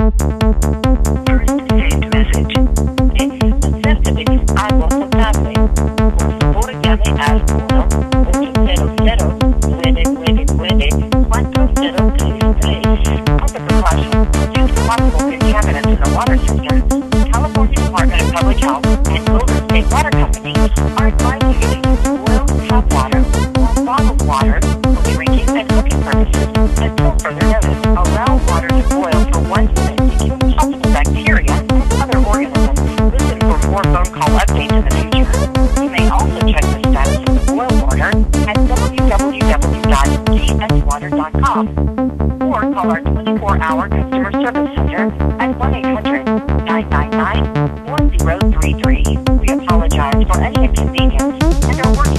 First saved message. Accepted. Agua potable. Por favor, llame al 1-800-999-4033. As a precaution, due to possible contaminants in the water system, California Department of Public Health and Golden State Water Company are advising you to use boiled tap water or bottled water for drinking and cooking purposes until further notice. Allow water to boil for 1 minute to kill possible bacteria and other organisms. Listen for more phone call updates in the future. You may also check the status of the boil water at www.gswater.com or call our 24-hour customer service center at 1-800-999-1033. We apologize for any inconvenience and are working